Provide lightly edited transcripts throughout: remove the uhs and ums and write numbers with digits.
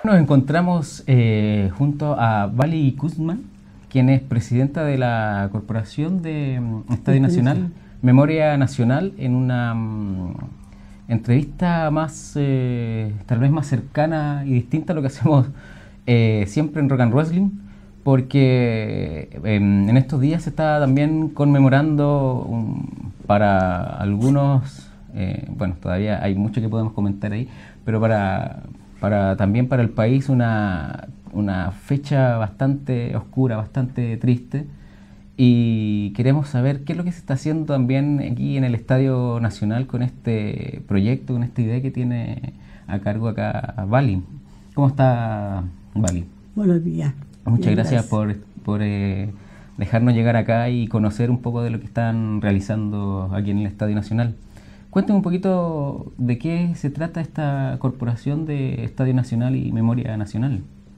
Nos encontramos junto a Vali Kuzman, quien es presidenta de la Corporación de Estadio Nacional, Memoria Nacional, en una entrevista más, tal vez más cercana y distinta a lo que hacemos siempre en Rock and Wrestling, porque en estos días se está también conmemorando para algunos, bueno, todavía hay mucho que podemos comentar ahí, pero también para el país una fecha bastante oscura, bastante triste, y queremos saber qué es lo que se está haciendo también aquí en el Estadio Nacional con este proyecto, con esta idea que tiene a cargo acá Vali. ¿Cómo está, Vali? Buenos días. Muchas gracias por dejarnos llegar acá y conocer un poco de lo que están realizando aquí en el Estadio Nacional. Cuéntame un poquito de qué se trata esta Corporación de Estadio Nacional y Memoria Nacional.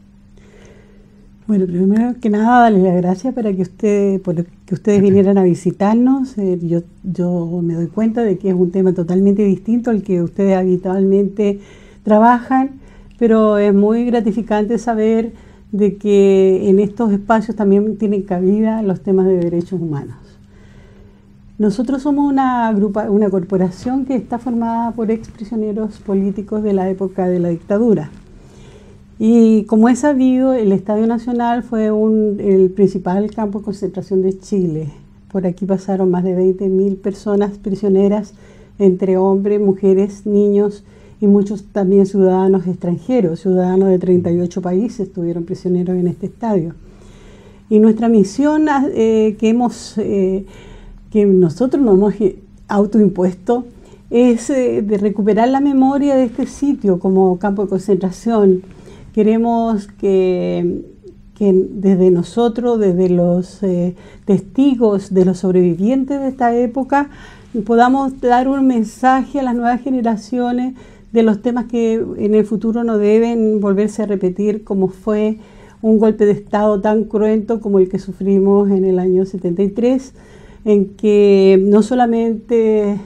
Bueno, primero que nada, darles las gracias por que ustedes vinieran a visitarnos. Yo me doy cuenta de que es un tema totalmente distinto al que ustedes habitualmente trabajan, pero es muy gratificante saber de que en estos espacios también tienen cabida los temas de derechos humanos. Nosotros somos una corporación que está formada por exprisioneros políticos de la época de la dictadura. Y como es sabido, el Estadio Nacional fue el principal campo de concentración de Chile. Por aquí pasaron más de 20.000 personas prisioneras, entre hombres, mujeres, niños y muchos también ciudadanos extranjeros, ciudadanos de 38 países estuvieron prisioneros en este estadio. Y nuestra misión que nosotros nos hemos autoimpuesto es de recuperar la memoria de este sitio como campo de concentración. Queremos que desde nosotros, desde los testigos de los sobrevivientes de esta época, podamos dar un mensaje a las nuevas generaciones de los temas que en el futuro no deben volverse a repetir, como fue un golpe de Estado tan cruento como el que sufrimos en el año 73, en que no solamente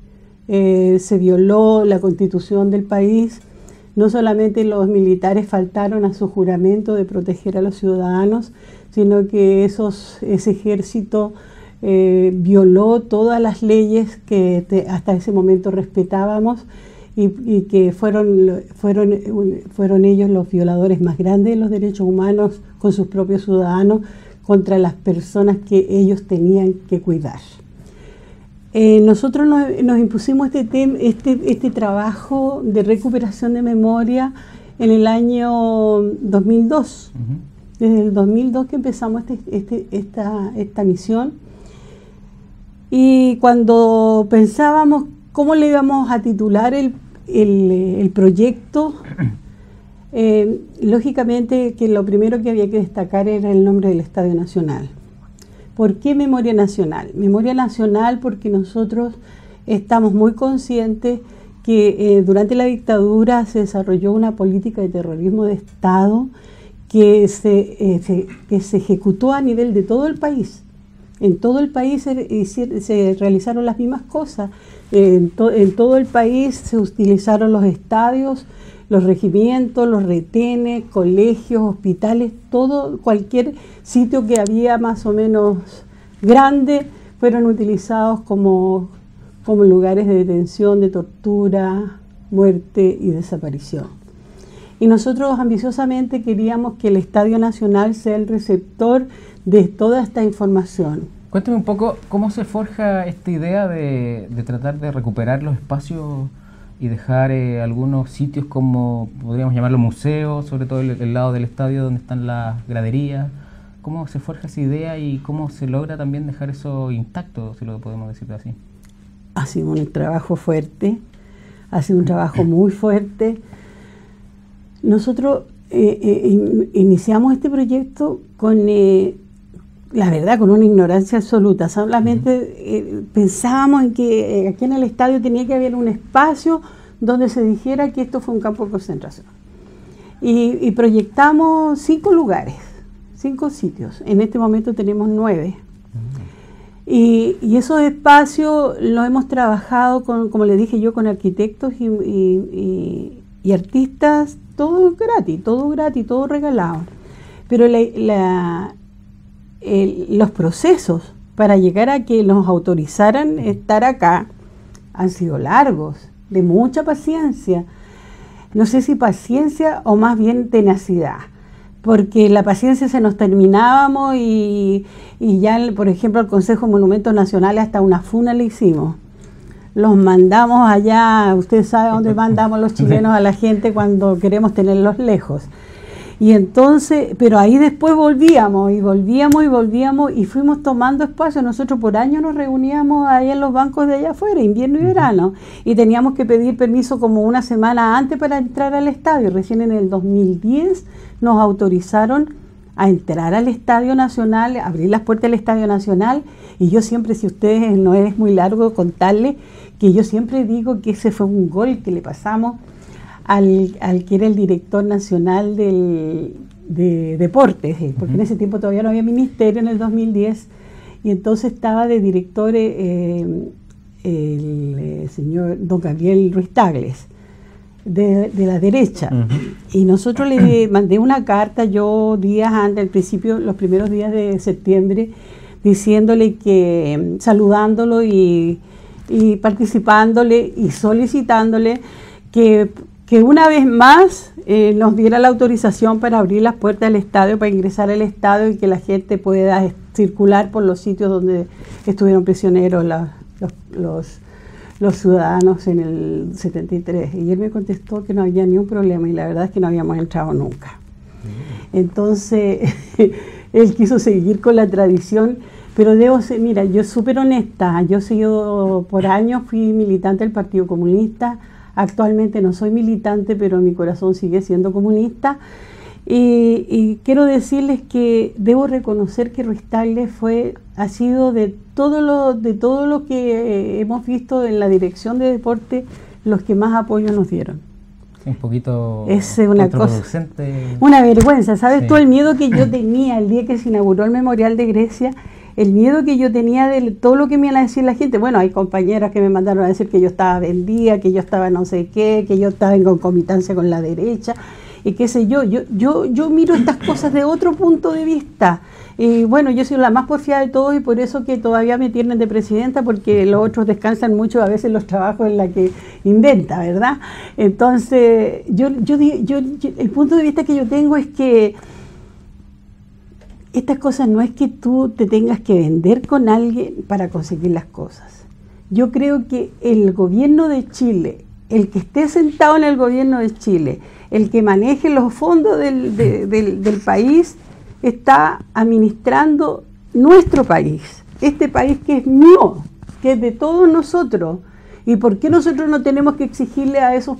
se violó la Constitución del país, no solamente los militares faltaron a su juramento de proteger a los ciudadanos, sino que ese ejército violó todas las leyes que hasta ese momento respetábamos y que fueron ellos los violadores más grandes de los derechos humanos con sus propios ciudadanos contra las personas que ellos tenían que cuidar. Nosotros nos impusimos este trabajo de recuperación de memoria en el año 2002. Desde el 2002 que empezamos esta misión. Y cuando pensábamos cómo le íbamos a titular el proyecto, lógicamente que lo primero que había que destacar era el nombre del Estadio Nacional. ¿Por qué Memoria Nacional? Memoria Nacional porque nosotros estamos muy conscientes que durante la dictadura se desarrolló una política de terrorismo de Estado que se ejecutó a nivel de todo el país. En todo el país se realizaron las mismas cosas. En todo el país se utilizaron los estadios, los regimientos, los retenes, colegios, hospitales, cualquier sitio que había más o menos grande fueron utilizados como lugares de detención, de tortura, muerte y desaparición. Y nosotros ambiciosamente queríamos que el Estadio Nacional sea el receptor de toda esta información. Cuéntame un poco cómo se forja esta idea de tratar de recuperar los espacios y dejar algunos sitios como, podríamos llamarlo museos, sobre todo el lado del estadio donde están las graderías. ¿Cómo se forja esa idea y cómo se logra también dejar eso intacto, si lo podemos decir así? Ha sido un trabajo fuerte, ha sido un trabajo muy fuerte. Nosotros iniciamos este proyecto con, la verdad, con una ignorancia absoluta. Solamente pensábamos en que aquí en el estadio tenía que haber un espacio donde se dijera que esto fue un campo de concentración. Y proyectamos 5 lugares, 5 sitios. En este momento tenemos 9. Y esos espacios los hemos trabajado, como le dije yo, con arquitectos y y artistas, todo gratis, todo regalado. Pero los procesos para llegar a que nos autorizaran estar acá han sido largos, de mucha paciencia. No sé si paciencia o más bien tenacidad, porque la paciencia se nos terminábamos y ya, por ejemplo, al Consejo de Monumentos Nacionales hasta una funa le hicimos. Los mandamos allá, usted sabe dónde mandamos los chilenos a la gente cuando queremos tenerlos lejos. Y entonces, pero ahí después volvíamos y fuimos tomando espacio. Nosotros por año nos reuníamos ahí en los bancos de allá afuera, invierno y verano, y teníamos que pedir permiso como una semana antes para entrar al estadio. Recién en el 2010 nos autorizaron a entrar al Estadio Nacional, abrir las puertas del Estadio Nacional, y yo siempre, si ustedes no es muy largo contarles, que yo siempre digo que ese fue un gol que le pasamos al que era el director nacional de deportes, porque en ese tiempo todavía no había ministerio en el 2010, y entonces estaba de director el señor don Gabriel Ruiz Tagle, de la derecha. Y nosotros le mandé una carta yo días antes, al principio, los primeros días de septiembre, diciéndole que, saludándolo y participándole y solicitándole que una vez más nos diera la autorización para abrir las puertas del estadio, para ingresar al estadio y que la gente pueda circular por los sitios donde estuvieron prisioneros los ciudadanos en el 73. Y él me contestó que no había ni un problema, y la verdad es que no habíamos entrado nunca. Entonces, él quiso seguir con la tradición, pero debo ser, mira, yo súper honesta, yo he sido por años, fui militante del Partido Comunista. Actualmente no soy militante, pero mi corazón sigue siendo comunista. Y quiero decirles que debo reconocer que Ruiz Tagle ha sido de todo lo que hemos visto en la dirección de deporte, los que más apoyo nos dieron. Un poquito es una cosa, una vergüenza. ¿Sabes tú el miedo que yo tenía el día que se inauguró el Memorial de Grecia? El miedo que yo tenía de todo lo que me iban a decir la gente. Bueno, hay compañeras que me mandaron a decir que yo estaba vendida, que yo estaba no sé qué, que yo estaba en concomitancia con la derecha, y qué sé yo. Yo miro estas cosas de otro punto de vista. Y bueno, yo soy la más porfiada de todos, y por eso que todavía me tienen de presidenta, porque los otros descansan mucho a veces los trabajos en la que inventa, ¿verdad? Entonces, el punto de vista que yo tengo es que estas cosas no es que tú te tengas que vender con alguien para conseguir las cosas. Yo creo que el gobierno de Chile, el que esté sentado en el gobierno de Chile, el que maneje los fondos del país, está administrando nuestro país, este país que es mío, que es de todos nosotros. ¿Y por qué nosotros no tenemos que exigirle a esos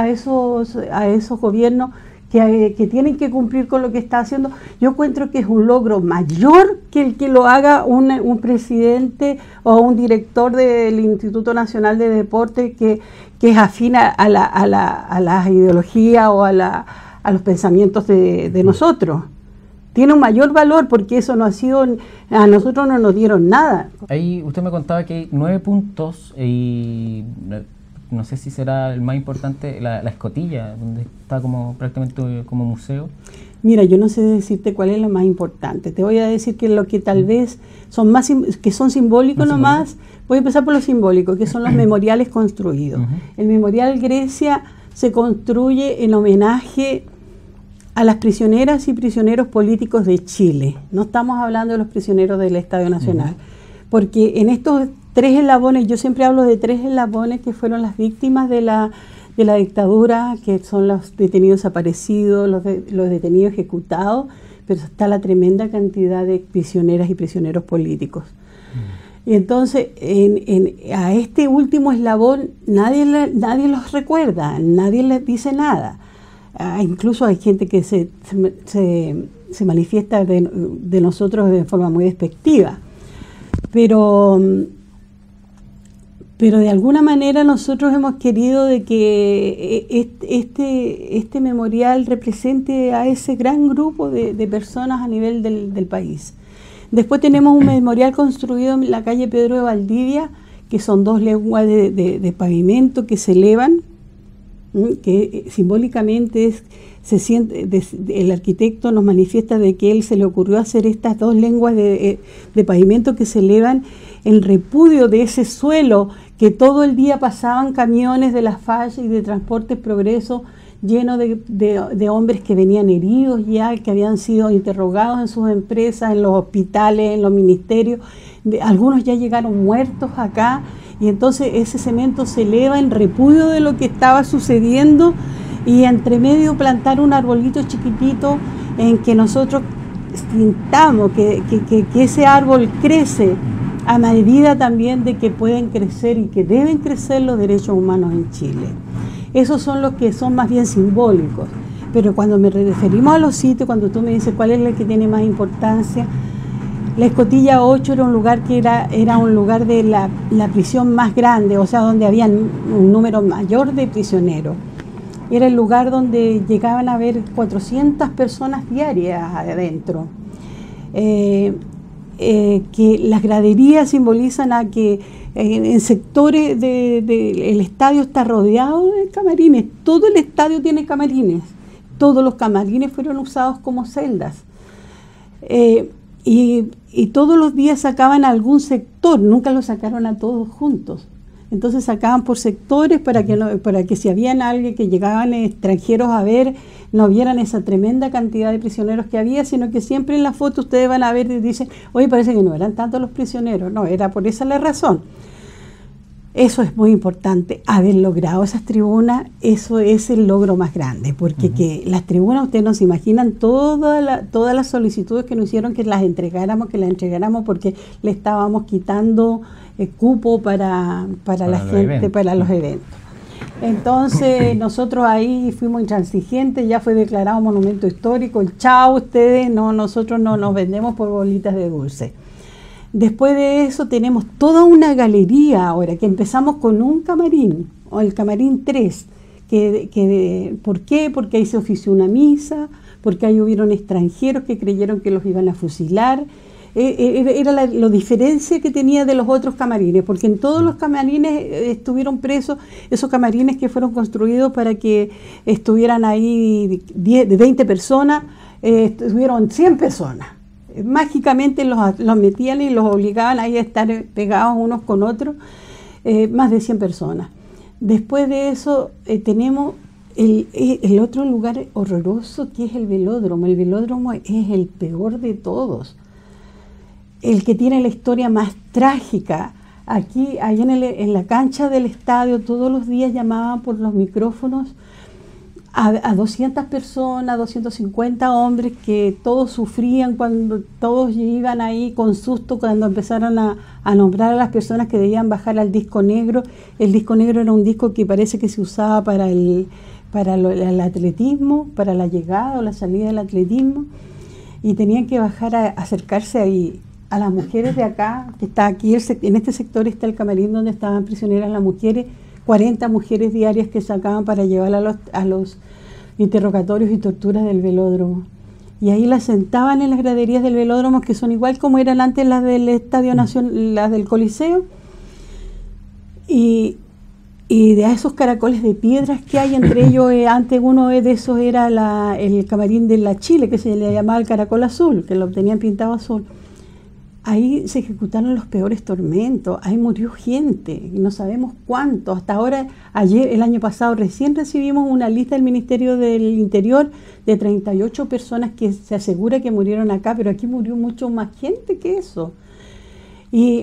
gobiernos que tienen que cumplir con lo que está haciendo? Yo encuentro que es un logro mayor que el que lo haga un presidente o un director del Instituto Nacional de Deporte que es afín a la ideología o a los pensamientos de nosotros. Tiene un mayor valor, porque eso no ha sido, a nosotros no nos dieron nada. Ahí usted me contaba que hay 9 puntos y no sé si será el más importante, la escotilla, donde está como prácticamente como museo. Mira, yo no sé decirte cuál es lo más importante. Te voy a decir que lo que tal vez son simbólicos nomás. Voy a empezar por lo simbólico, que son los memoriales construidos. El Memorial Grecia se construye en homenaje a las prisioneras y prisioneros políticos de Chile. No estamos hablando de los prisioneros del Estadio Nacional, porque en estos 3 eslabones, yo siempre hablo de 3 eslabones que fueron las víctimas de la dictadura, que son los detenidos desaparecidos, los detenidos ejecutados, pero está la tremenda cantidad de prisioneras y prisioneros políticos. Y entonces, a este último eslabón nadie los recuerda, nadie les dice nada. Incluso hay gente que se manifiesta de nosotros de forma muy despectiva. Pero de alguna manera nosotros hemos querido de que este memorial represente a ese gran grupo de personas a nivel del país. Después tenemos un memorial construido en la calle Pedro de Valdivia, que son 2 leguas de pavimento que se elevan que simbólicamente se siente, el arquitecto nos manifiesta de que él se le ocurrió hacer estas dos lenguas de pavimento que se elevan en repudio de ese suelo que todo el día pasaban camiones de la falla y de Transportes Progreso lleno de hombres que venían heridos ya, que habían sido interrogados en sus empresas, en los hospitales, en los ministerios. Algunos ya llegaron muertos acá, y entonces ese cemento se eleva en repudio de lo que estaba sucediendo, y entre medio plantar un arbolito chiquitito en que nosotros sintamos que ese árbol crece a medida también de que pueden crecer y que deben crecer los derechos humanos en Chile. Esos son los que son más bien simbólicos. Pero cuando me referimos a los sitios, cuando tú me dices cuál es el que tiene más importancia, la Escotilla 8 era un lugar que era un lugar de la prisión más grande, o sea, donde había un número mayor de prisioneros. Era el lugar donde llegaban a haber 400 personas diarias adentro. Que las graderías simbolizan a que en sectores el estadio está rodeado de camarines. Todo el estadio tiene camarines. Todos los camarines fueron usados como celdas. Y todos los días sacaban a algún sector, nunca lo sacaron a todos juntos. Entonces sacaban por sectores para que si habían alguien que llegaban extranjeros a ver, no vieran esa tremenda cantidad de prisioneros que había, sino que siempre en la foto ustedes van a ver y dicen, oye, parece que no eran tantos los prisioneros. No, era por esa la razón. Eso es muy importante, haber logrado esas tribunas. Eso es el logro más grande, porque que las tribunas, ustedes no se imaginan todas las solicitudes que nos hicieron que las entregáramos, porque le estábamos quitando cupo para la gente, eventos. Para los eventos. Entonces nosotros ahí fuimos intransigentes, ya fue declarado monumento histórico, chao ustedes, no, nosotros no nos vendemos por bolitas de dulce. Después de eso tenemos toda una galería ahora, que empezamos con un camarín, o el camarín 3, ¿por qué? Porque ahí se ofició una misa, porque ahí hubieron extranjeros que creyeron que los iban a fusilar. Era la diferencia que tenía de los otros camarines, porque en todos los camarines estuvieron presos, esos camarines que fueron construidos para que estuvieran ahí de 20 personas, estuvieron 100 personas. Mágicamente los metían y los obligaban ahí a estar pegados unos con otros, más de 100 personas. Después de eso tenemos el otro lugar horroroso, que es el velódromo. El velódromo es el peor de todos, el que tiene la historia más trágica. Aquí, ahí en la cancha del estadio, todos los días llamaban por los micrófonos a 200 personas, 250 hombres, que todos sufrían cuando todos iban ahí con susto cuando empezaron a nombrar a las personas que debían bajar al disco negro. El disco negro era un disco que parece que se usaba para el atletismo, para la llegada o la salida del atletismo, y tenían que bajar a acercarse ahí. A las mujeres de acá, que está aquí, en este sector está el camarín donde estaban prisioneras las mujeres, 40 mujeres diarias que sacaban para llevar a los interrogatorios y torturas del velódromo. Y ahí las sentaban en las graderías del velódromo, que son igual como eran antes las del Estadio Nacional, las del Coliseo, y de esos caracoles de piedras que hay entre ellos. Antes uno de esos era el camarín de la Chile, que se le llamaba el caracol azul, que lo tenían pintado azul. Ahí se ejecutaron los peores tormentos, ahí murió gente, no sabemos cuánto. Hasta ahora, el año pasado, recién recibimos una lista del Ministerio del Interior de 38 personas que se asegura que murieron acá, pero aquí murió mucho más gente que eso. Y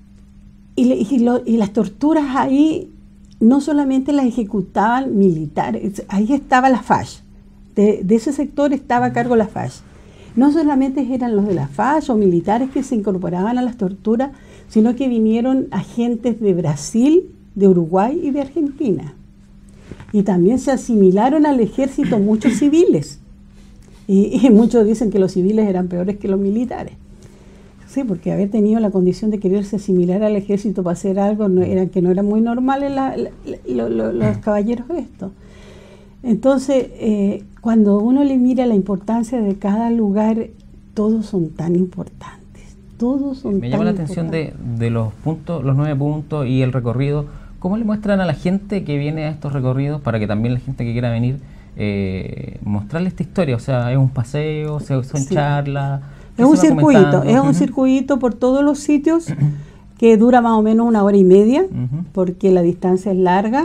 las torturas ahí no solamente las ejecutaban militares, ahí estaba la FACH, de ese sector estaba a cargo la FACH. No solamente eran los de la FACH o militares que se incorporaban a las torturas, sino que vinieron agentes de Brasil, de Uruguay y de Argentina. Y también se asimilaron al ejército muchos civiles. Y muchos dicen que los civiles eran peores que los militares. Sí, porque haber tenido la condición de quererse asimilar al ejército para hacer algo que no era muy normal en los caballeros estos. Entonces, cuando uno le mira la importancia de cada lugar, todos son tan importantes. Todos son Me llama la atención de los puntos, los 9 puntos y el recorrido, ¿Cómo le muestran a la gente que viene a estos recorridos, para que también la gente que quiera venir, mostrarle esta historia? O sea, ¿es un paseo, son charlas? Es un circuito por todos los sitios que dura más o menos 1 hora y media, porque la distancia es larga,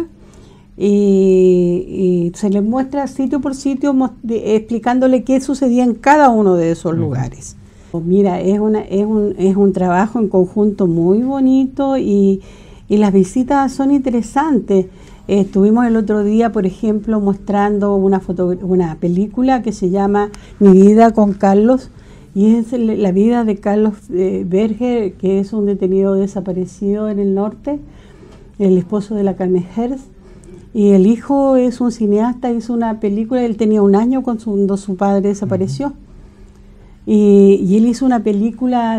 y se les muestra sitio por sitio explicándole qué sucedía en cada uno de esos lugares. Mira, es un trabajo en conjunto muy bonito, y las visitas son interesantes. Estuvimos el otro día, por ejemplo, mostrando una película que se llama Mi vida con Carlos, y es la vida de Carlos Berger, que es un detenido desaparecido en el norte, el esposo de la Carmen Hertz, y el hijo es un cineasta, hizo una película. Él tenía 1 año cuando su padre desapareció, y él hizo una película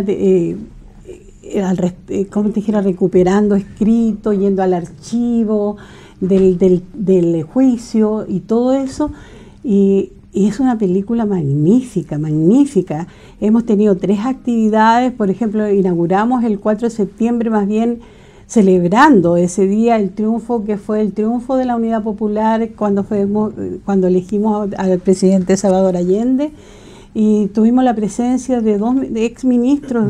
como te dijera, recuperando escrito, yendo al archivo del juicio y todo eso, y es una película magnífica, magnífica. Hemos tenido 3 actividades. Por ejemplo, inauguramos el 4 de septiembre, más bien celebrando ese día el triunfo, que fue el triunfo de la Unidad Popular cuando elegimos al presidente Salvador Allende, y tuvimos la presencia de 2 exministros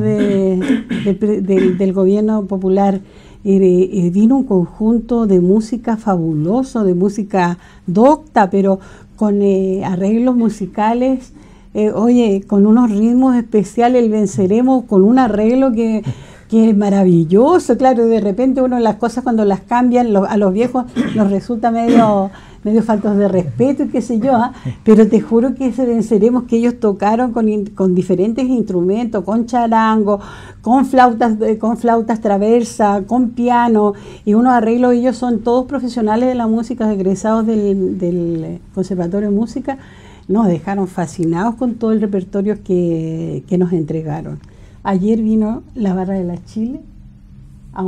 del gobierno popular, y vino un conjunto de música fabuloso, de música docta, pero con arreglos musicales, con unos ritmos especiales. El Venceremos con un arreglo que es maravilloso. Claro, de repente las cosas cuando las cambian, a los viejos nos resulta medio faltos de respeto y qué sé yo, pero te juro que ese Venceremos que ellos tocaron con diferentes instrumentos, con charango, con flautas traversa, con piano, y unos arreglos. Ellos son todos profesionales de la música, egresados del Conservatorio de Música. Nos dejaron fascinados con todo el repertorio que nos entregaron. Ayer vino la Barra de la Chile a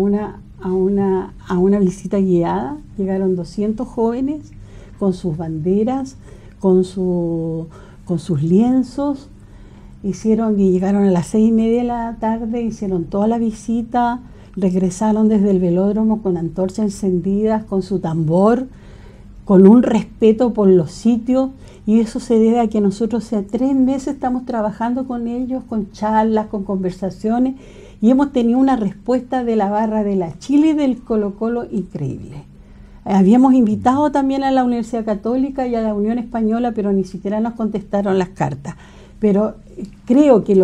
una visita guiada. Llegaron 200 jóvenes con sus banderas, con sus lienzos. Llegaron a las 6:30 de la tarde, hicieron toda la visita, regresaron desde el velódromo con antorchas encendidas, con su tambor, con un respeto por los sitios, y eso se debe a que nosotros hace 3 meses estamos trabajando con ellos, con charlas, con conversaciones, y hemos tenido una respuesta de la Barra de la Chile y del Colo-Colo increíble. Habíamos invitado también a la Universidad Católica y a la Unión Española, pero ni siquiera nos contestaron las cartas. Pero creo que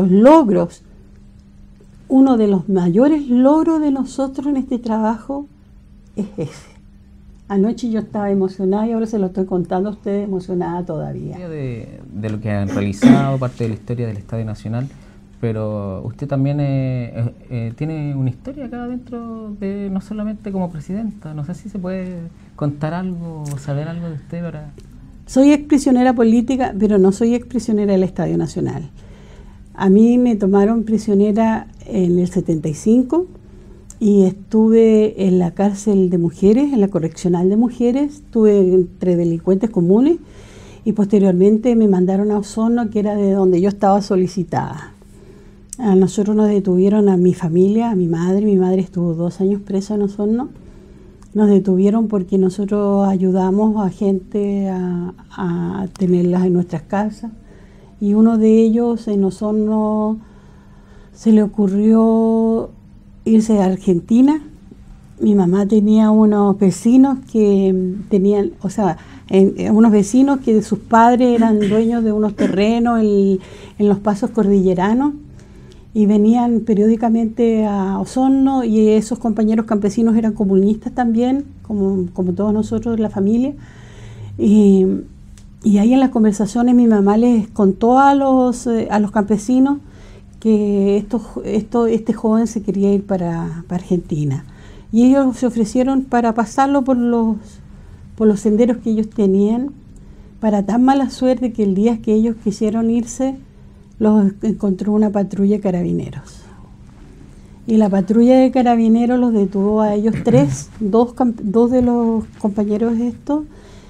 uno de los mayores logros de nosotros en este trabajo es ese. Anoche yo estaba emocionada y ahora se lo estoy contando a ustedes, emocionada todavía. De lo que han realizado, parte de la historia del Estadio Nacional, pero usted también tiene una historia acá dentro, no solamente como presidenta. No sé si se puede contar algo o saber algo de usted para... Soy exprisionera política, pero no soy exprisionera del Estadio Nacional. A mí me tomaron prisionera en el 75 y estuve en la cárcel de mujeres, en la correccional de mujeres. Estuve entre delincuentes comunes y posteriormente me mandaron a Osorno, que era de donde yo estaba solicitada. A nosotros nos detuvieron, a mi familia, a mi madre estuvo 2 años presa en Osorno. Nos detuvieron porque nosotros ayudamos a gente a tenerlas en nuestras casas, y uno de ellos en Osorno se le ocurrió irse a Argentina. Mi mamá tenía unos vecinos que tenían, unos vecinos que sus padres eran dueños de unos terrenos en los pasos cordilleranos, y venían periódicamente a Osorno, y esos compañeros campesinos eran comunistas también, como todos nosotros, la familia. Y ahí en las conversaciones mi mamá les contó a los campesinos que este joven se quería ir para Argentina. Y ellos se ofrecieron para pasarlo por los senderos que ellos tenían, para tan mala suerte que el día que ellos quisieron irse, los encontró una patrulla de carabineros. Y la patrulla de carabineros los detuvo a ellos 3, dos de los compañeros estos,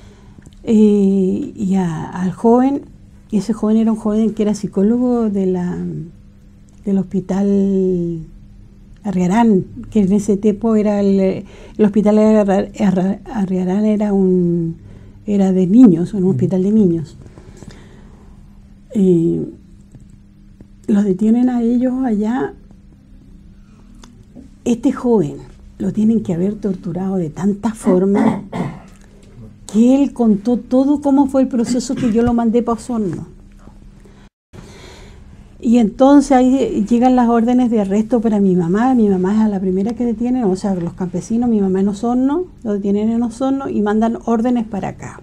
y al joven. Y ese joven era un joven que era psicólogo del hospital Arriarán, que en ese tiempo era el hospital de Arriarán era de niños, un hospital de niños. Y los detienen a ellos allá. Este joven lo tienen que haber torturado de tantas formas que él contó todo cómo fue el proceso, que yo lo mandé para Osorno. Y entonces ahí llegan las órdenes de arresto para mi mamá es a la primera que detienen, o sea, los campesinos, mi mamá en Osorno, lo detienen en Osorno y mandan órdenes para acá.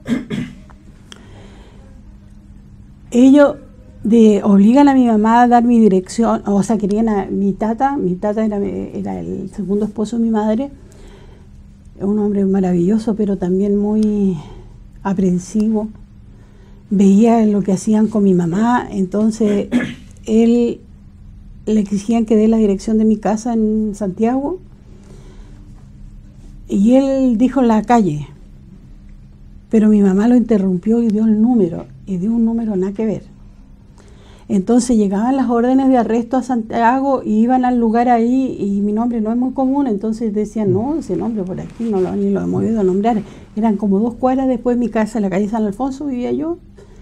Ellos obligan a mi mamá a dar mi dirección, o sea, querían a mi tata era el segundo esposo de mi madre, un hombre maravilloso, pero también muy aprensivo. Veía lo que hacían con mi mamá, entonces él le exigían que dé la dirección de mi casa en Santiago, y él dijo la calle, pero mi mamá lo interrumpió y dio el número, y dio un número nada que ver. Entonces llegaban las órdenes de arresto a Santiago y iban al lugar ahí, y mi nombre no es muy común, entonces decían, no, ese nombre por aquí ni lo hemos oído nombrar. Eran como 2 cuadras después de mi casa, en la calle San Alfonso vivía yo,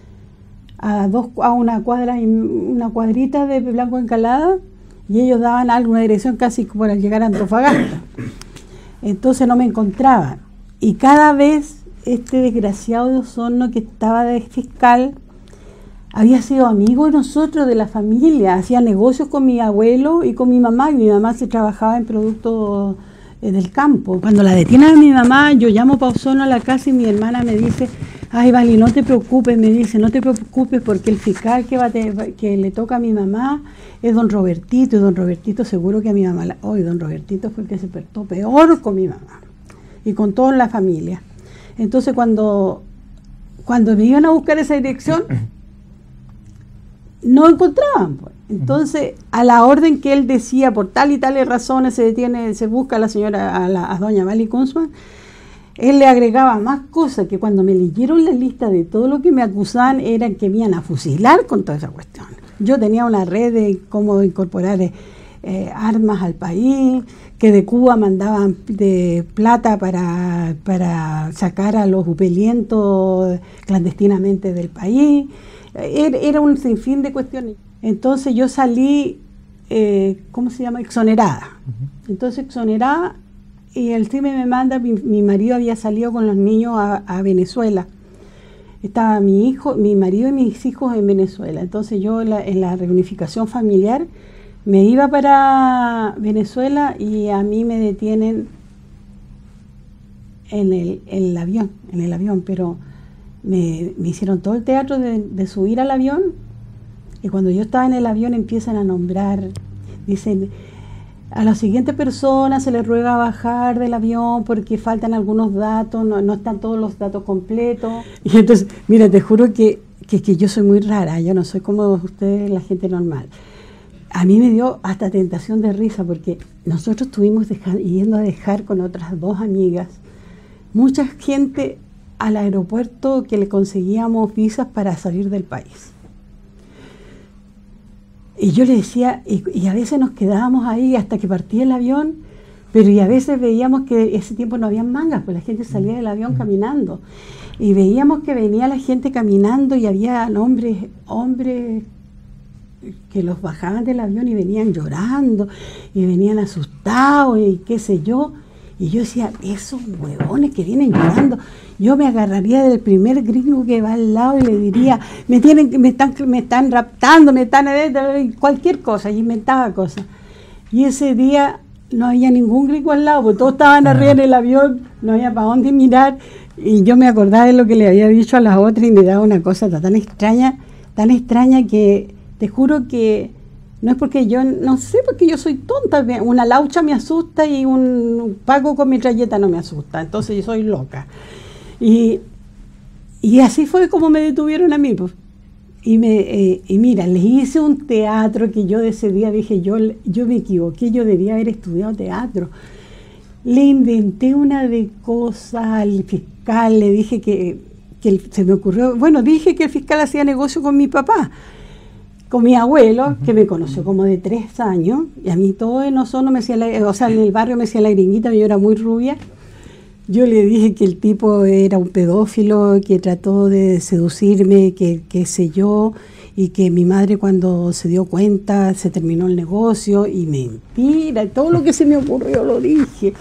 a una cuadrita de Blanco Encalada, y ellos daban alguna dirección casi como para llegar a Antofagasta. Entonces no me encontraban, y cada vez este desgraciado de Osorno, que estaba de fiscal, había sido amigo de nosotros, de la familia, hacía negocios con mi abuelo y con mi mamá, y mi mamá se trabajaba en productos del campo. Cuando la detienen a mi mamá, yo llamo para Osorno a la casa y mi hermana me dice, ay, Vali, no te preocupes, me dice, no te preocupes, porque el fiscal que le toca a mi mamá es don Robertito, y don Robertito seguro que a mi mamá, don Robertito fue el que se portó peor con mi mamá y con toda la familia. Entonces cuando me iban a buscar esa dirección, no encontraban, pues. Entonces, a la orden que él decía, por tal y tales razones se busca a la señora, a doña Vali Kunzman, él le agregaba más cosas, que cuando me leyeron la lista de todo lo que me acusaban, eran que me iban a fusilar con toda esa cuestión. Yo tenía una red de cómo incorporar armas al país, que de Cuba mandaban de plata para sacar a los upelientos clandestinamente del país. Era un sinfín de cuestiones. Entonces yo salí, exonerada. Entonces exonerada, y el CIME me manda, mi marido había salido con los niños a Venezuela. Estaba mi marido y mis hijos en Venezuela. Entonces yo en la reunificación familiar me iba para Venezuela, y a mí me detienen en el avión, pero me hicieron todo el teatro de subir al avión, y cuando yo estaba en el avión empiezan a nombrar, dicen, a la siguiente persona se le ruega bajar del avión porque faltan algunos datos, no están todos los datos completos. Y entonces, mira, te juro que yo soy muy rara, yo no soy como ustedes, la gente normal. A mí me dio hasta tentación de risa, porque nosotros estuvimos yendo a dejar con otras 2 amigas mucha gente al aeropuerto, que le conseguíamos visas para salir del país. Y yo le decía, y a veces nos quedábamos ahí hasta que partía el avión, pero y a veces veíamos que ese tiempo no había mangas, pues la gente salía del avión caminando. Y veíamos que venía la gente caminando, y había hombres que los bajaban del avión y venían llorando, y venían asustados, y qué sé yo. Y yo decía, esos huevones que vienen llorando, yo me agarraría del primer gringo que va al lado y le diría, me están raptando, cualquier cosa, y inventaba cosas. Y ese día no había ningún gringo al lado, porque todos estaban arriba en el avión, no había para dónde mirar, y yo me acordaba de lo que le había dicho a las otras, y me daba una cosa tan extraña que te juro que no es porque yo, no sé, porque yo soy tonta, una laucha me asusta y un Paco con metralleta no me asusta, entonces yo soy loca. Y así fue como me detuvieron a mí, pues. Y mira, les hice un teatro que yo de ese día dije, yo me equivoqué, yo debía haber estudiado teatro. Le inventé una de cosas al fiscal, le dije que se me ocurrió, bueno, dije que el fiscal hacía negocio con mi papá. con mi abuelo, que me conoció como de 3 años, y a mí todo en Osorno me decía, o sea, en el barrio me decía la gringuita, yo era muy rubia. Yo le dije que el tipo era un pedófilo, que trató de seducirme, que qué sé yo, y que mi madre cuando se dio cuenta se terminó el negocio, y mentira, todo lo que se me ocurrió lo dije.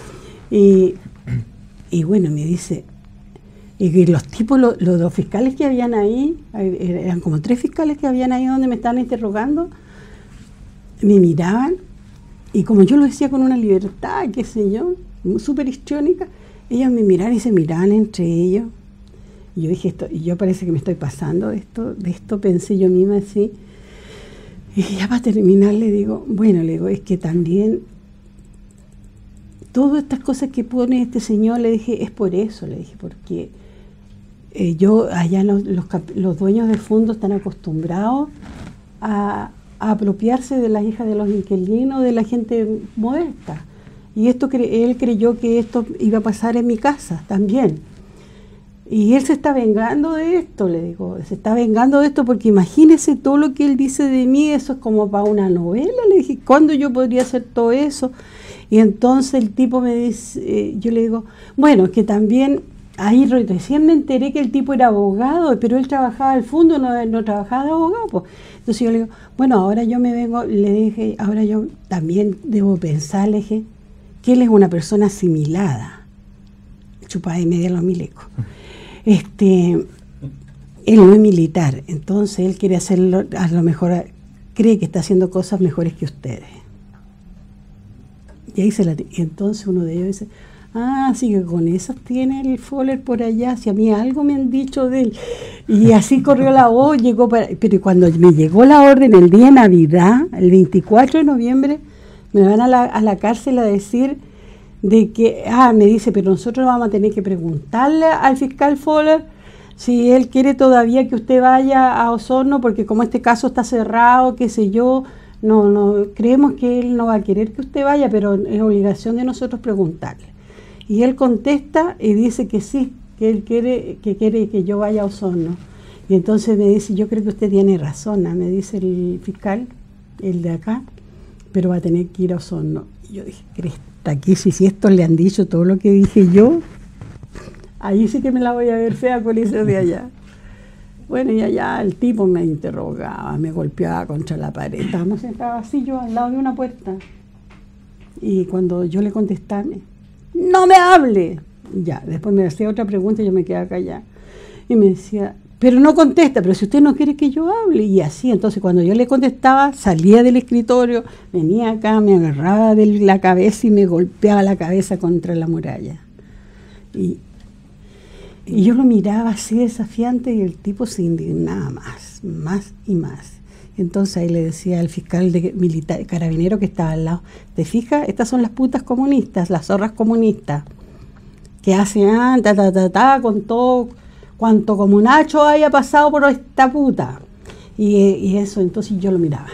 Y bueno, me dice, y que los tipos, los fiscales que habían ahí, eran como 3 fiscales que habían ahí donde me estaban interrogando, me miraban, y como yo lo decía con una libertad, qué sé yo, súper histriónica, ellos me miraban y se miraban entre ellos. Y yo dije, y yo parece que me estoy pasando de esto pensé yo misma así. Y ya para terminar le digo, bueno, le digo, es que también todas estas cosas que pone este señor, le dije, es por eso, le dije, porque yo allá los dueños de fondos están acostumbrados a apropiarse de las hijas de los inquilinos, de la gente modesta. Y él creyó que esto iba a pasar en mi casa también. Y él se está vengando de esto, le digo, se está vengando de esto porque imagínese todo lo que él dice de mí, eso es como para una novela, le dije, ¿cuándo yo podría hacer todo eso? Y entonces el tipo me dice, yo le digo, bueno, es que también, ahí recién me enteré que el tipo era abogado, pero él trabajaba al fondo, no trabajaba de abogado, pues. Entonces yo le digo, bueno, ahora yo me vengo, le dije, ahora yo también debo pensar, le dije, que él es una persona asimilada, chupada y media los milecos. Él no es militar, entonces él quiere hacerlo, a lo mejor cree que está haciendo cosas mejores que ustedes. Y ahí y entonces uno de ellos dice, sí que con esas tiene el Foller por allá, si a mí algo me han dicho de él. Y así corrió la voz, pero cuando me llegó la orden el día de Navidad, el 24 de noviembre, me van a la cárcel a decir de que, me dice, pero nosotros vamos a tener que preguntarle al fiscal Foller si él quiere todavía que usted vaya a Osorno, porque como este caso está cerrado, qué sé yo, no creemos que él no va a querer que usted vaya, pero es obligación de nosotros preguntarle. Y él contesta y dice que sí, que él quiere que yo vaya a Osorno. Y entonces me dice, yo creo que usted tiene razón, me dice el fiscal, el de acá, pero va a tener que ir a Osorno. Y yo dije, aquí si estos le han dicho todo lo que dije yo, ahí sí que me la voy a ver fea con eso de allá. Bueno, y allá el tipo me interrogaba, me golpeaba contra la pared. Estábamos sentados así, yo al lado de una puerta. Y cuando yo le contestaba, ¡no me hable! Ya, después me hacía otra pregunta y yo me quedaba callada. Y me decía, pero no contesta, pero si usted no quiere que yo hable. Y así, entonces cuando yo le contestaba, salía del escritorio, venía acá, me agarraba de la cabeza y me golpeaba la cabeza contra la muralla. Y yo lo miraba así desafiante y el tipo se indignaba más y más. Entonces ahí le decía al fiscal militar, carabinero que estaba al lado, ¿te fijas? Estas son las putas comunistas, las zorras comunistas, que hacen con todo cuanto comunacho haya pasado por esta puta. Y eso, entonces yo lo miraba.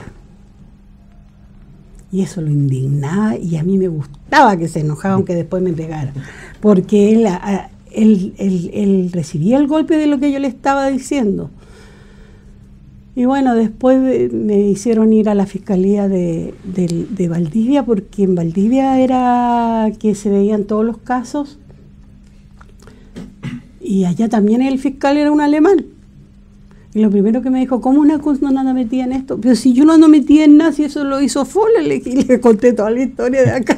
Y eso lo indignaba y a mí me gustaba que se enojara aunque después me pegara. Porque él recibía el golpe de lo que yo le estaba diciendo. Y bueno, después me hicieron ir a la Fiscalía de Valdivia, porque en Valdivia era que se veían todos los casos. Y allá también el fiscal era un alemán. Y lo primero que me dijo, ¿cómo una cosa no anda metida en esto? Pero si yo no ando metida en nada, si eso lo hizo Foller, le conté toda la historia de acá.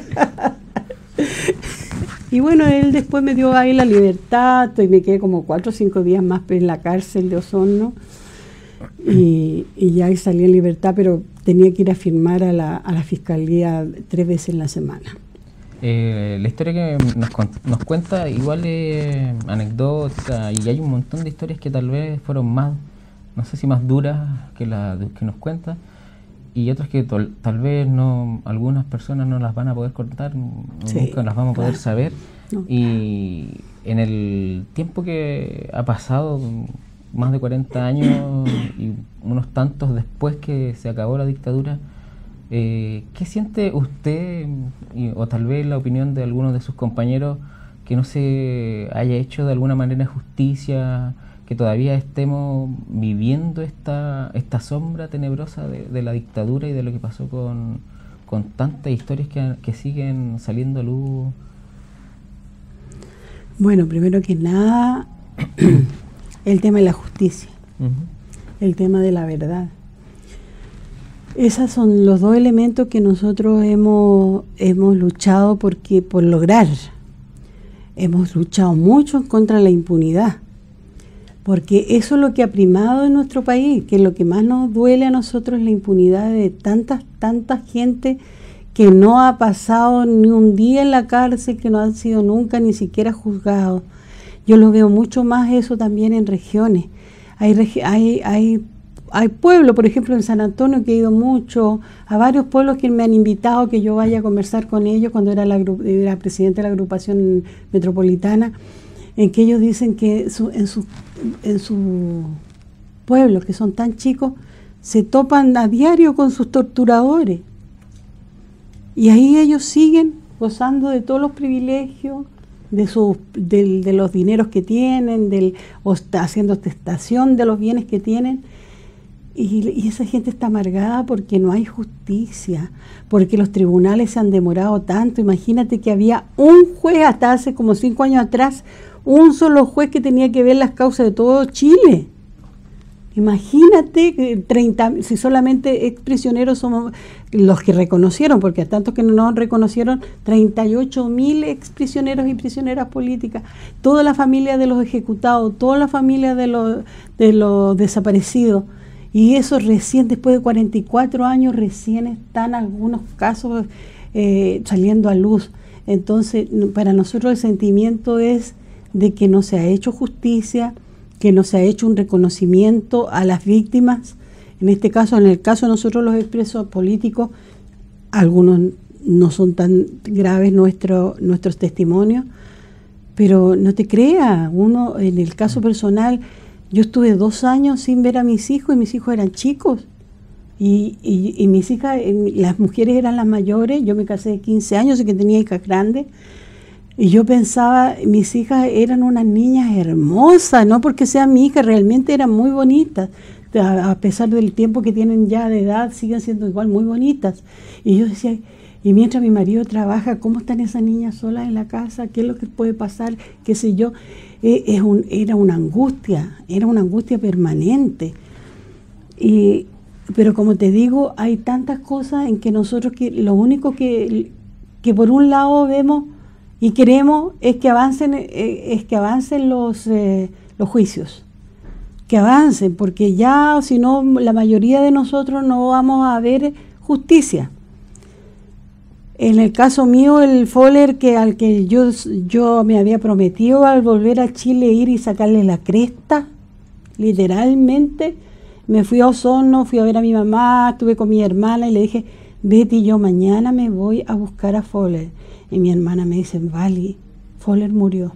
Y bueno, él después me dio ahí la libertad, y me quedé como 4 o 5 días más en la cárcel de Osorno. Y ya ahí salí en libertad, pero tenía que ir a firmar a la fiscalía 3 veces en la semana. La historia que nos cuenta igual es anecdótica y hay un montón de historias que tal vez fueron más, no sé si más duras que la que nos cuenta, y otras que tal vez no, algunas personas no las van a poder contar, sí, nunca las vamos a poder saber. No. Y en el tiempo que ha pasado, más de 40 años y unos tantos después que se acabó la dictadura, ¿qué siente usted, o tal vez la opinión de algunos de sus compañeros, que no se haya hecho de alguna manera justicia, que todavía estemos viviendo esta sombra tenebrosa de la dictadura y de lo que pasó con tantas historias que siguen saliendo a luz. Bueno, primero que nada, el tema de la justicia, el tema de la verdad. Esos son los dos elementos que nosotros hemos luchado por lograr. Hemos luchado mucho en contra de la impunidad, porque eso es lo que ha primado en nuestro país, que lo que más nos duele a nosotros es la impunidad de tanta gente que no ha pasado ni un día en la cárcel, que no han sido nunca ni siquiera juzgados. Yo lo veo mucho más eso también en regiones. Hay pueblos, por ejemplo en San Antonio, que he ido mucho, a varios pueblos que me han invitado que yo vaya a conversar con ellos cuando era presidente de la agrupación metropolitana, en que ellos dicen que en sus pueblos, que son tan chicos, se topan a diario con sus torturadores. Y ahí ellos siguen gozando de todos los privilegios, de los dineros que tienen, haciendo ostentación de los bienes que tienen. Y esa gente está amargada porque no hay justicia, porque los tribunales se han demorado tanto. Imagínate que había un juez hasta hace como 5 años atrás, un solo juez que tenía que ver las causas de todo Chile. Imagínate, si solamente exprisioneros somos los que reconocieron, porque a tantos que no reconocieron, 38.000 exprisioneros y prisioneras políticas, toda la familia de los ejecutados, toda la familia de los desaparecidos. Y eso recién, después de 44 años, recién están algunos casos saliendo a luz. Entonces, para nosotros el sentimiento es de que no se ha hecho justicia, que no se ha hecho un reconocimiento a las víctimas. En este caso, en el caso de nosotros los expresos políticos, algunos no son tan graves nuestros testimonios, pero no te creas, uno en el caso personal, yo estuve 2 años sin ver a mis hijos y mis hijos eran chicos. Y mis hijas, las mujeres eran las mayores, yo me casé de 15 años y que tenía hijas grandes. Y yo pensaba, mis hijas eran unas niñas hermosas, no porque sean mi hija, realmente eran muy bonitas. A pesar del tiempo que tienen ya de edad, siguen siendo igual muy bonitas. Y yo decía, y mientras mi marido trabaja, ¿cómo están esas niñas solas en la casa? ¿Qué es lo que puede pasar? ¿Qué sé yo? Era una angustia permanente. Pero como te digo, hay tantas cosas en que nosotros, lo único que por un lado vemos y queremos es que avancen los juicios, que avancen, porque ya si no la mayoría de nosotros no vamos a ver justicia. En el caso mío, el Foller al que yo me había prometido al volver a Chile ir y sacarle la cresta, literalmente, me fui a Osorno, fui a ver a mi mamá, estuve con mi hermana y le dije, Betty, yo mañana me voy a buscar a Foller. Y mi hermana me dice, Vali, Foller murió.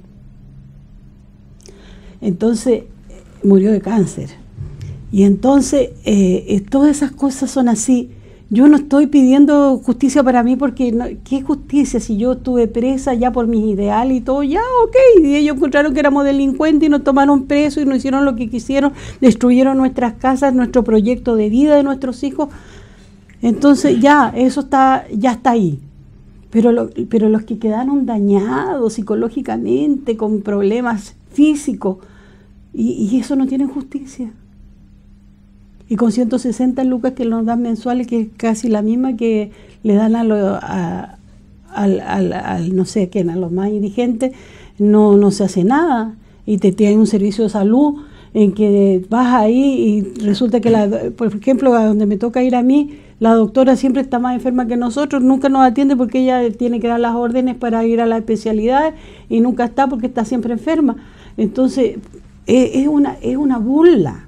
Entonces, murió de cáncer. Y entonces, todas esas cosas son así. Yo no estoy pidiendo justicia para mí porque, ¿qué justicia? Si yo estuve presa ya por mis ideales y todo, ya, ok. Y ellos encontraron que éramos delincuentes y nos tomaron presos y nos hicieron lo que quisieron, destruyeron nuestras casas, nuestro proyecto de vida de nuestros hijos. Entonces ya, eso ya está ahí. Pero los que quedaron dañados psicológicamente, con problemas físicos, y eso no tienen justicia. Y con 160 lucas que nos dan mensuales, que es casi la misma que le dan a no sé quién, a los más indigentes, no se hace nada. Y te tienen un servicio de salud en que vas ahí y resulta que, por ejemplo, a donde me toca ir a mí, la doctora siempre está más enferma que nosotros, nunca nos atiende porque ella tiene que dar las órdenes para ir a la especialidad y nunca está porque está siempre enferma. Entonces, es una burla.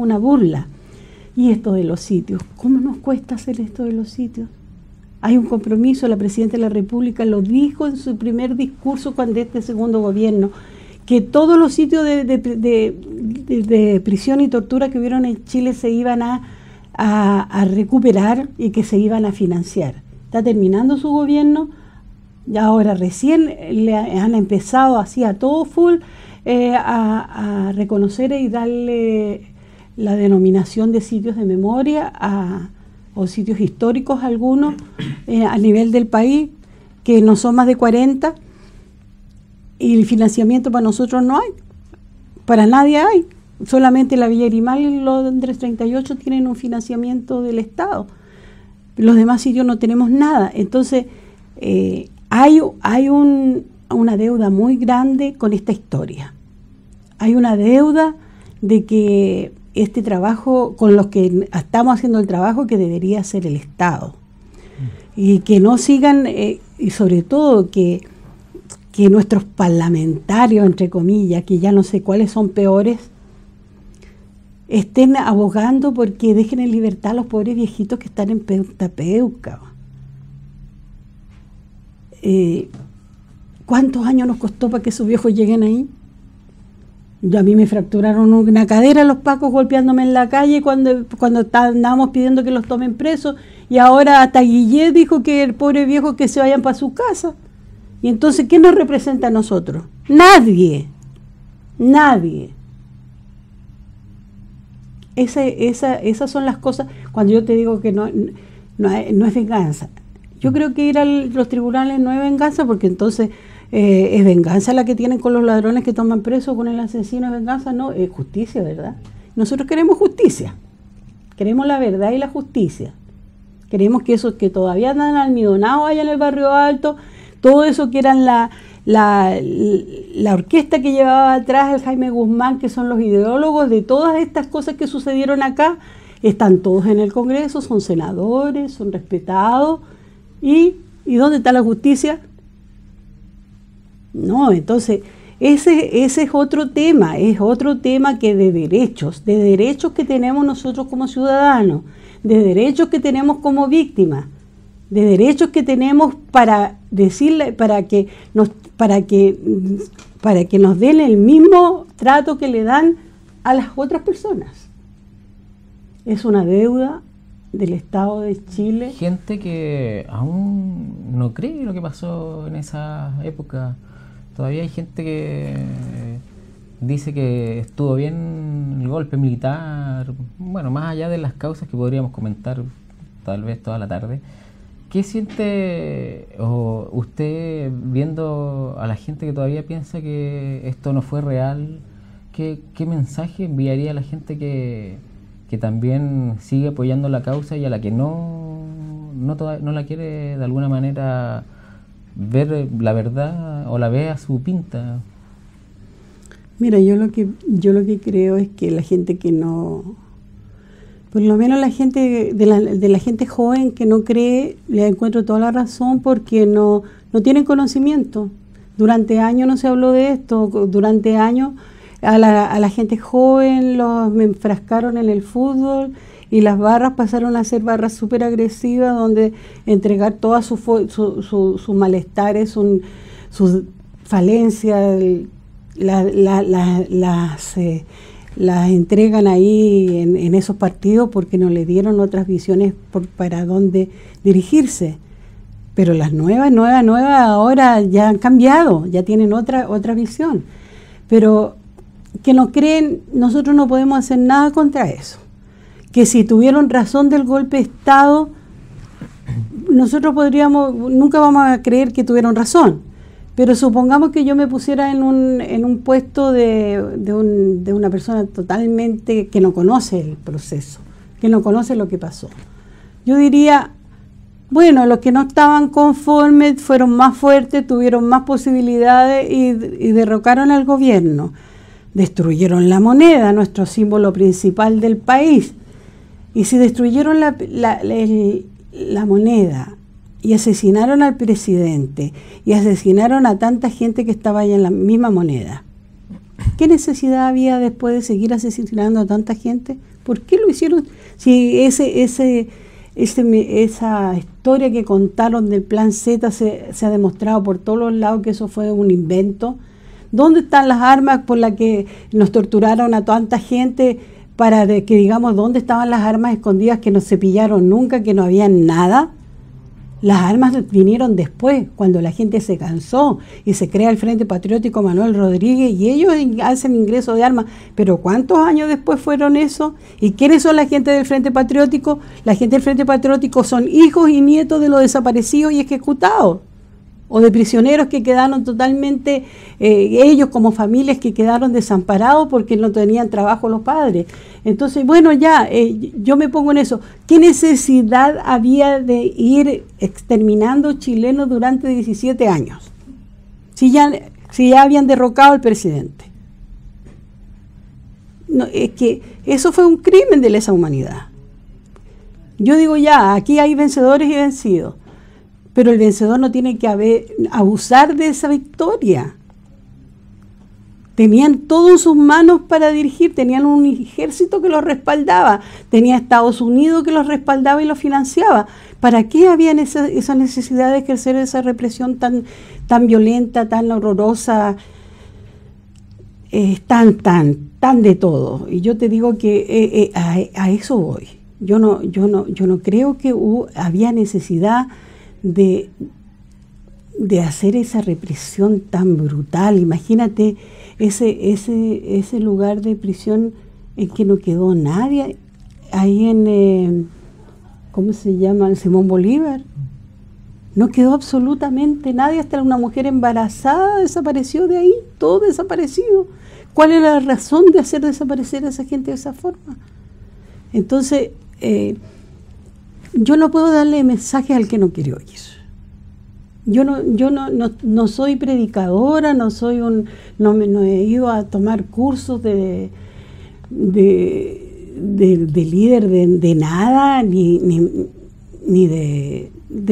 Y esto de los sitios, ¿cómo nos cuesta hacer esto de los sitios? Hay un compromiso, la Presidenta de la República lo dijo en su primer discurso cuando este segundo gobierno, que todos los sitios de prisión y tortura que hubieron en Chile se iban a recuperar y que se iban a financiar. Está terminando su gobierno, y ahora recién le han empezado así a todo full, a reconocer y darle la denominación de sitios de memoria o sitios históricos algunos a nivel del país, que no son más de 40, y el financiamiento para nosotros no hay, para nadie hay. Solamente la Villa Grimal y los Andrés 38 tienen un financiamiento del Estado. Los demás sitios no tenemos nada. Entonces, hay una deuda muy grande con esta historia. Hay una deuda de que este trabajo, con los que estamos haciendo el trabajo que debería hacer el Estado. Y que no sigan, y sobre todo que nuestros parlamentarios, entre comillas, que ya no sé cuáles son peores, estén abogando porque dejen en libertad a los pobres viejitos que están en Peuca. ¿Cuántos años nos costó para que esos viejos lleguen ahí? A mí me fracturaron una cadera los pacos golpeándome en la calle cuando andábamos pidiendo que los tomen presos, y ahora hasta Guillet dijo que el pobre viejo que se vayan para su casa. Y entonces, ¿qué nos representa a nosotros? Nadie. Esas son las cosas. Cuando yo te digo que no es venganza, yo creo que ir a los tribunales no es venganza, porque entonces es venganza la que tienen con los ladrones que toman presos, con el asesino, es venganza. No, es justicia, ¿verdad? Nosotros queremos justicia, queremos la verdad y la justicia. Queremos que esos que todavía andan almidonados allá en el barrio alto, todo eso que eran la orquesta que llevaba atrás el Jaime Guzmán, que son los ideólogos de todas estas cosas que sucedieron acá, están todos en el Congreso, son senadores, son respetados. ¿Y dónde está la justicia? No, entonces ese es otro tema, que de derechos que tenemos nosotros como ciudadanos, de derechos que tenemos como víctimas, de derechos que tenemos para decirle, para que nos den el mismo trato que le dan a las otras personas. Es una deuda del Estado de Chile. Gente que aún no cree lo que pasó en esa época. Todavía hay gente que dice que estuvo bien el golpe militar. Bueno, más allá de las causas que podríamos comentar tal vez toda la tarde, ¿qué siente usted viendo a la gente que todavía piensa que esto no fue real? ¿Qué mensaje enviaría a la gente que también sigue apoyando la causa y a la que no la quiere de alguna manera ver la verdad o la ve a su pinta? Mira, yo lo que creo es que la gente que no, por lo menos la gente de la gente joven que no cree, le encuentro toda la razón, porque no tienen conocimiento. Durante años no se habló de esto, durante años a la gente joven me enfrascaron en el fútbol, y las barras pasaron a ser barras súper agresivas, donde entregar todas sus malestares, sus falencias, las entregan ahí en esos partidos, porque no le dieron otras visiones para dónde dirigirse. Pero las nuevas ahora ya han cambiado, ya tienen otra visión. Pero que no creen, nosotros no podemos hacer nada contra eso. Que si tuvieron razón del golpe de Estado, nosotros nunca vamos a creer que tuvieron razón. Pero supongamos que yo me pusiera en un puesto de una persona totalmente que no conoce el proceso, que no conoce lo que pasó. Yo diría, bueno, los que no estaban conformes fueron más fuertes, tuvieron más posibilidades y derrocaron al gobierno. Destruyeron la moneda, nuestro símbolo principal del país. Y si destruyeron la moneda y asesinaron al presidente y asesinaron a tanta gente que estaba ahí en la misma moneda, ¿qué necesidad había después de seguir asesinando a tanta gente? ¿Por qué lo hicieron? Si esa historia que contaron del Plan Z se ha demostrado por todos los lados que eso fue un invento. ¿Dónde están las armas por las que nos torturaron a tanta gente? Para que digamos dónde estaban las armas escondidas que no se pillaron nunca, que no había nada. Las armas vinieron después, cuando la gente se cansó y se crea el Frente Patriótico Manuel Rodríguez y ellos hacen ingreso de armas. Pero ¿cuántos años después fueron eso? ¿Y quiénes son la gente del Frente Patriótico? La gente del Frente Patriótico son hijos y nietos de los desaparecidos y ejecutados, o de prisioneros que quedaron totalmente, ellos como familias que quedaron desamparados porque no tenían trabajo los padres. Entonces, bueno, ya, yo me pongo en eso. ¿Qué necesidad había de ir exterminando chilenos durante 17 años? Si ya habían derrocado al presidente. No, es que eso fue un crimen de lesa humanidad. Yo digo ya, aquí hay vencedores y vencidos. Pero el vencedor no tiene que abusar de esa victoria. Tenían todo en sus manos para dirigir, tenían un ejército que los respaldaba, tenía Estados Unidos que los respaldaba y los financiaba. ¿Para qué habían esa necesidad de ejercer esa represión tan violenta, tan horrorosa, tan de todo? Y yo te digo que a eso voy. Yo no creo que había necesidad de hacer esa represión tan brutal. Imagínate ese lugar de prisión en que no quedó nadie, ahí en, ¿cómo se llama?, en Simón Bolívar. No quedó absolutamente nadie, hasta una mujer embarazada desapareció de ahí, todo desaparecido. ¿Cuál era la razón de hacer desaparecer a esa gente de esa forma? Entonces, yo no puedo darle mensajes al que no quiere oír. Yo no soy predicadora, no he ido a tomar cursos de líder de nada, ni de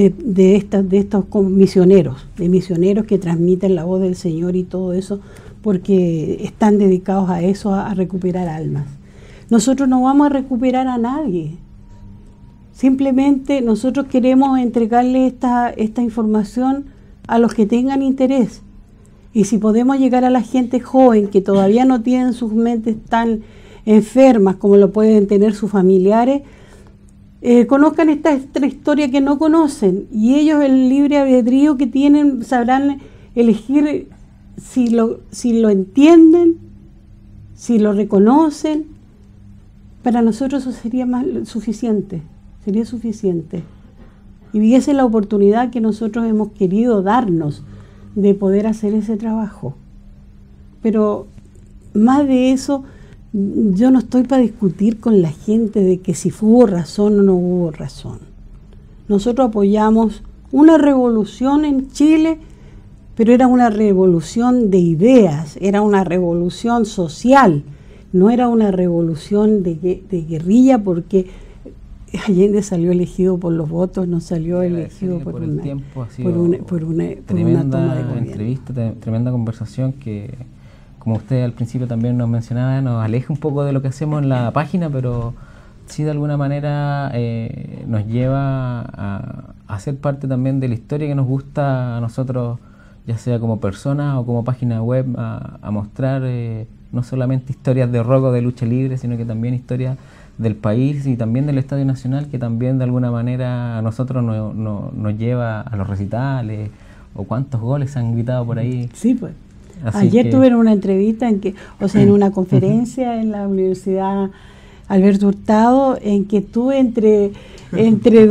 estos misioneros, que transmiten la voz del Señor y todo eso, porque están dedicados a eso, a recuperar almas. Nosotros no vamos a recuperar a nadie. Simplemente nosotros queremos entregarle esta información a los que tengan interés. Y si podemos llegar a la gente joven que todavía no tienen sus mentes tan enfermas como lo pueden tener sus familiares, conozcan esta historia que no conocen. Y ellos, el libre albedrío que tienen, sabrán elegir si lo entienden, si lo reconocen. Para nosotros eso sería suficiente. Sería suficiente. Y esa es la oportunidad que nosotros hemos querido darnos de poder hacer ese trabajo. Pero más de eso, yo no estoy para discutir con la gente de que si hubo razón o no hubo razón. Nosotros apoyamos una revolución en Chile, pero era una revolución de ideas, era una revolución social, no era una revolución de guerrilla, porque Allende salió elegido por los votos, no salió elegido por una toma de gobierno. Entrevista, tremenda conversación que, como usted al principio también nos mencionaba, nos aleja un poco de lo que hacemos en la página, pero sí de alguna manera nos lleva a ser parte también de la historia que nos gusta a nosotros, ya sea como personas o como página web, a mostrar no solamente historias de rock o de lucha libre, sino que también historias del país y también del Estadio Nacional, que también de alguna manera a nosotros nos lleva a los recitales, o cuántos goles se han gritado por ahí. Sí, pues. Ayer tuve una entrevista en una conferencia en la Universidad Alberto Hurtado, en que tuve entre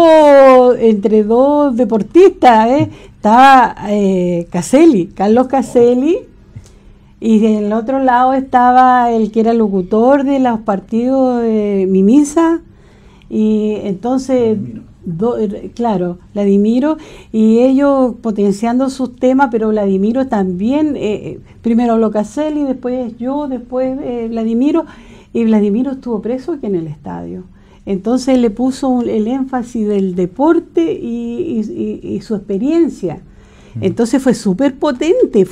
dos deportistas, estaba Carlos Caselli, y del otro lado estaba el que era locutor de los partidos de Mimisa, y entonces, Vladimiro, y ellos potenciando sus temas, pero Vladimiro también, primero habló Caselli, después yo, después Vladimiro, y Vladimiro estuvo preso aquí en el estadio. Entonces le puso el énfasis del deporte y su experiencia. Entonces fue súper potente.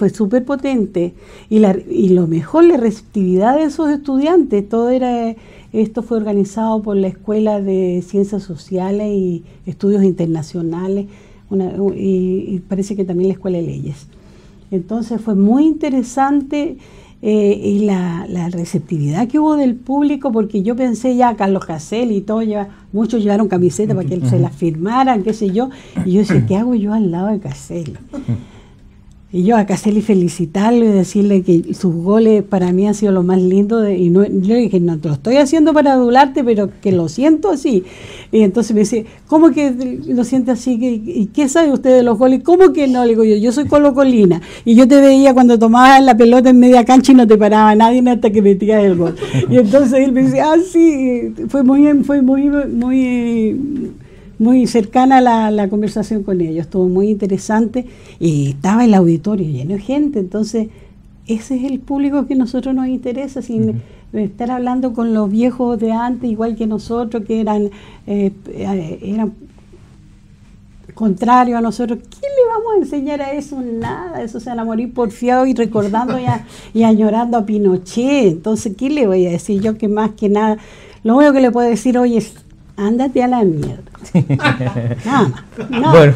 Y lo mejor, la receptividad de esos estudiantes. Esto fue organizado por la Escuela de Ciencias Sociales y Estudios Internacionales, y parece que también la Escuela de Leyes. Entonces fue muy interesante y la receptividad que hubo del público, porque yo pensé ya Carlos Caselli y todo, muchos llevaron camisetas para que se las firmaran, qué sé yo, y yo decía, ¿qué hago yo al lado de Caselli? Y yo a Caselli felicitarlo y decirle que sus goles para mí han sido lo más lindo. Y no, yo le dije, no te lo estoy haciendo para adularte, pero que lo siento así. Y entonces me dice, ¿cómo que lo siente así? ¿Y qué sabe usted de los goles? ¿Cómo que no? Le digo yo soy colocolina. Y yo te veía cuando tomabas la pelota en media cancha y no te paraba nadie hasta que metías el gol. Y entonces él me dice, sí, fue muy cercana la conversación con ellos, estuvo muy interesante y estaba el auditorio lleno de gente, entonces ese es el público que a nosotros nos interesa, sin estar hablando con los viejos de antes, igual que nosotros, que eran contrarios a nosotros. ¿Qué le vamos a enseñar a eso? Nada, eso se van a morir porfiados y recordando y añorando a Pinochet. Entonces, ¿qué le voy a decir yo? Que más que nada, lo único que le puedo decir hoy es, ándate a la mierda. Nada más. No. Bueno,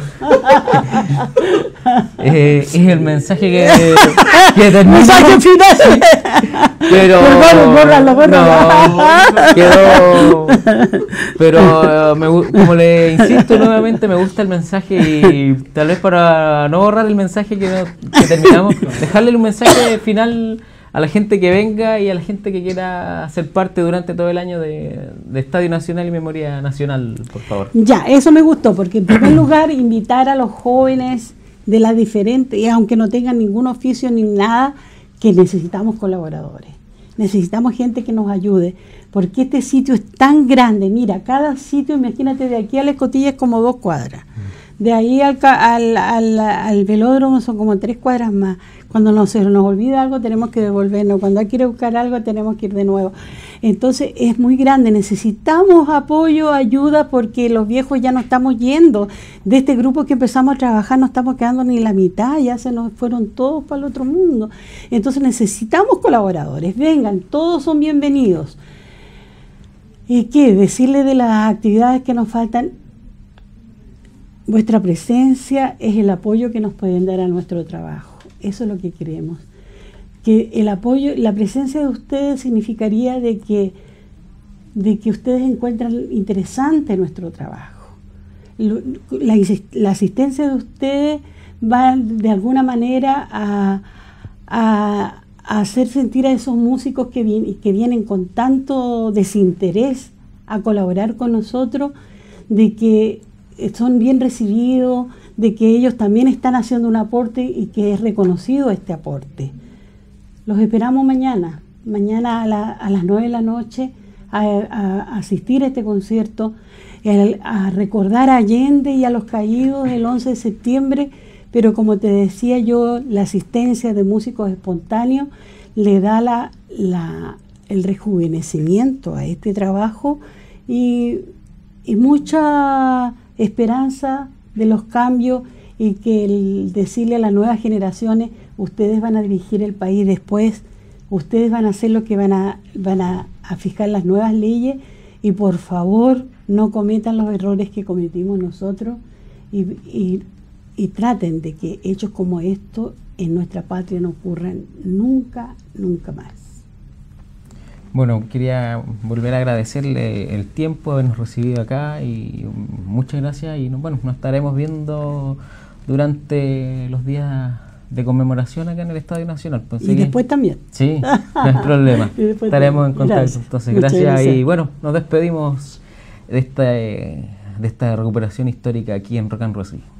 es el mensaje que terminó. Mensaje final. Pero bórralo. No, quedó. Pero como le insisto nuevamente, me gusta el mensaje y tal vez para no borrar el mensaje que terminamos, dejarle un mensaje final a la gente que venga y a la gente que quiera ser parte durante todo el año de Estadio Nacional y Memoria Nacional, por favor. Ya, eso me gustó, porque en primer lugar invitar a los jóvenes de las diferentes, y aunque no tengan ningún oficio ni nada, que necesitamos colaboradores, necesitamos gente que nos ayude, porque este sitio es tan grande, mira, cada sitio, imagínate, de aquí a La Escotilla es como 2 cuadras. De ahí al velódromo son como 3 cuadras más. Cuando se nos olvida algo tenemos que devolvernos. Cuando hay que ir a buscar algo tenemos que ir de nuevo. Entonces es muy grande. Necesitamos apoyo, ayuda, porque los viejos ya no estamos yendo. De este grupo que empezamos a trabajar no estamos quedando ni la mitad. Ya se nos fueron todos para el otro mundo. Entonces necesitamos colaboradores. Vengan, todos son bienvenidos. ¿Y qué? Decirle de las actividades que nos faltan. Vuestra presencia es el apoyo que nos pueden dar a nuestro trabajo. Eso es lo que queremos. Que el apoyo, la presencia de ustedes significaría de que ustedes encuentran interesante nuestro trabajo. La asistencia de ustedes va de alguna manera a hacer sentir a esos músicos que vienen con tanto desinterés a colaborar con nosotros, de que son bien recibidos, de que ellos también están haciendo un aporte y que es reconocido este aporte. Los esperamos mañana a las 9 de la noche a asistir a este concierto, a recordar a Allende y a los caídos el 11 de septiembre, pero como te decía yo, la asistencia de músicos espontáneos le da el rejuvenecimiento a este trabajo y mucha esperanza de los cambios, y que el decirle a las nuevas generaciones, ustedes van a dirigir el país después, ustedes van a hacer lo que van a fijar las nuevas leyes, y por favor no cometan los errores que cometimos nosotros y traten de que hechos como estos en nuestra patria no ocurran nunca más. Bueno, quería volver a agradecerle el tiempo de habernos recibido acá y muchas gracias, y nos estaremos viendo durante los días de conmemoración acá en el Estadio Nacional. Pues, y después también. Sí, no hay problema. Estaremos en contacto. Gracias. Entonces, gracias. Y bueno, nos despedimos de esta recuperación histórica aquí en Rock and Roll.